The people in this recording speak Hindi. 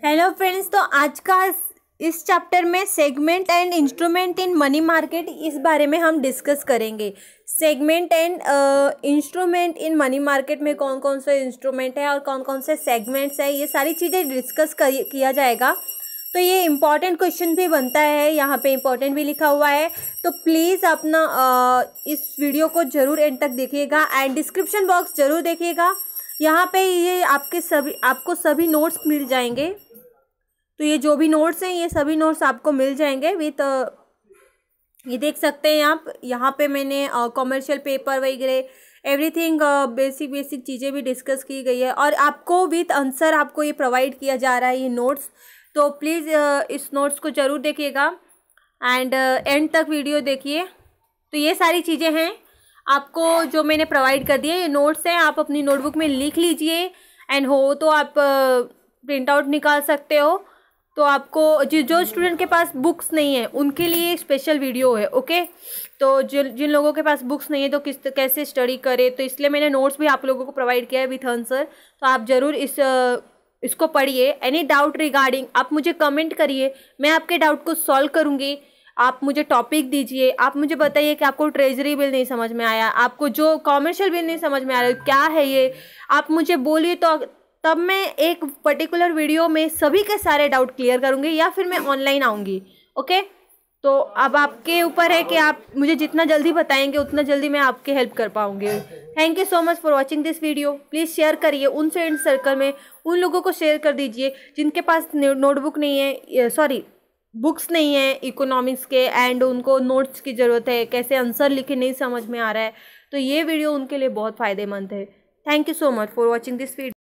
हेलो फ्रेंड्स, तो आज का इस चैप्टर में segment and instrument in money market इस बारे में हम डिस्कस करेंगे। Segment and instrument in money market में कौन कौन से इंस्ट्रूमेंट है और कौन कौन से सेगमेंट्स है, ये सारी चीज़ें डिस्कस किया जाएगा। तो ये इम्पॉर्टेंट क्वेश्चन भी बनता है, यहाँ पे इम्पॉर्टेंट भी लिखा हुआ है। तो प्लीज़ अपना इस वीडियो को ज़रूर एंड तक देखिएगा एंड डिस्क्रिप्शन बॉक्स ज़रूर देखिएगा। यहाँ पे ये आपको सभी नोट्स मिल जाएंगे। तो ये जो भी नोट्स हैं, ये सभी नोट्स आपको मिल जाएंगे विथ ये देख सकते हैं आप। यहाँ पे मैंने कॉमर्शियल पेपर वगैरह एवरीथिंग बेसिक चीज़ें भी डिस्कस की गई है और आपको विथ आंसर आपको ये प्रोवाइड किया जा रहा है, ये नोट्स। तो प्लीज़ इस नोट्स को ज़रूर देखिएगा एंड एंड तक वीडियो देखिए। तो ये सारी चीज़ें हैं आपको जो मैंने प्रोवाइड कर दिए, ये नोट्स हैं, आप अपनी नोटबुक में लिख लीजिए एंड हो तो आप प्रिंट आउट निकाल सकते हो। तो आपको जो स्टूडेंट के पास बुक्स नहीं है उनके लिए स्पेशल वीडियो है, ओके। तो जिन लोगों के पास बुक्स नहीं है तो कैसे स्टडी करें, तो इसलिए मैंने नोट्स भी आप लोगों को प्रोवाइड किया है विथ आंसर। तो आप ज़रूर इसको पढ़िए। एनी डाउट रिगार्डिंग आप मुझे कमेंट करिए, मैं आपके डाउट को सॉल्व करूँगी। आप मुझे टॉपिक दीजिए, आप मुझे बताइए कि आपको ट्रेजरी बिल नहीं समझ में आया, आपको जो कॉमर्शियल बिल नहीं समझ में आ रहा है क्या है ये, आप मुझे बोलिए। तो तब मैं एक पर्टिकुलर वीडियो में सभी के सारे डाउट क्लियर करूँगी या फिर मैं ऑनलाइन आऊँगी, ओके। तो अब आपके ऊपर है कि आप मुझे जितना जल्दी बताएंगे उतना जल्दी मैं आपकी हेल्प कर पाऊँगी। Thank you so much for watching this video. Please share करिए उन फ्रेंड सर्कल में, उन लोगों को शेयर कर दीजिए जिनके पास नोटबुक नहीं है, सॉरी बुक्स नहीं है इकोनॉमिक्स के एंड उनको नोट्स की ज़रूरत है, कैसे आंसर लिखे नहीं समझ में आ रहा है। तो ये वीडियो उनके लिए बहुत फ़ायदेमंद है। Thank you so much for watching this video.